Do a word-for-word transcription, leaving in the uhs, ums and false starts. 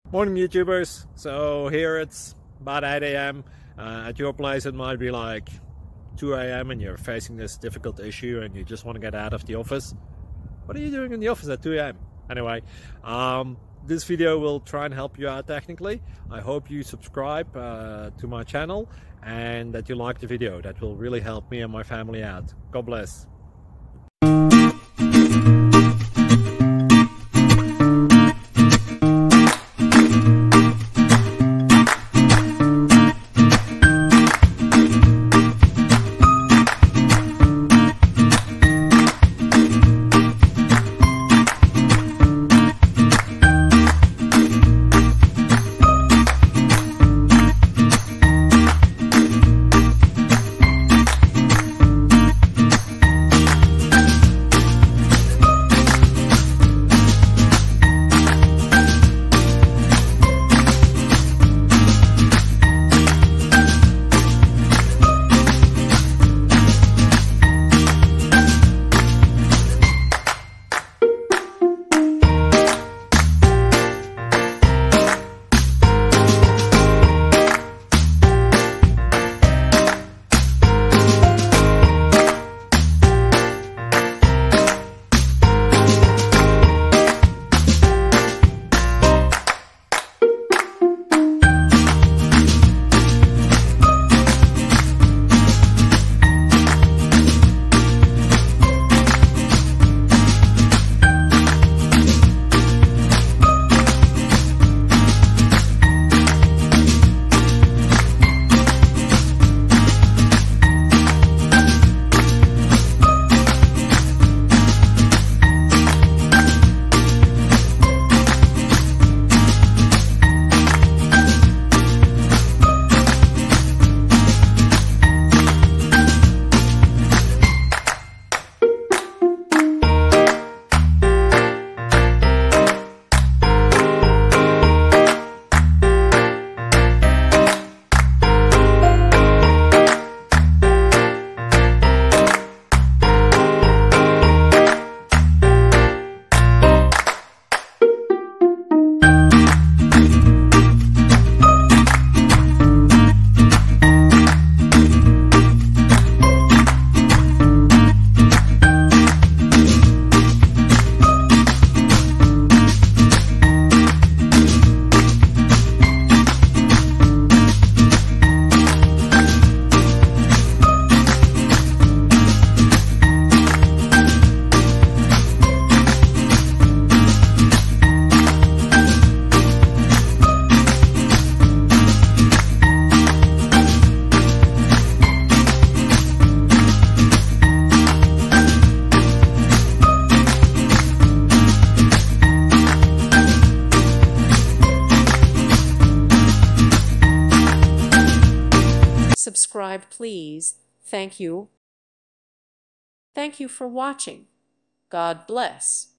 Morning YouTubers. So here it's about eight A M Uh, at your place it might be like two A M and you're facing this difficult issue and you just want to get out of the office. What are you doing in the office at two A M? Anyway, um, this video will try and help you out technically. I hope you subscribe uh, to my channel and that you like the video. That will really help me and my family out. God bless. Subscribe, please. Thank you. Thank you for watching. God bless.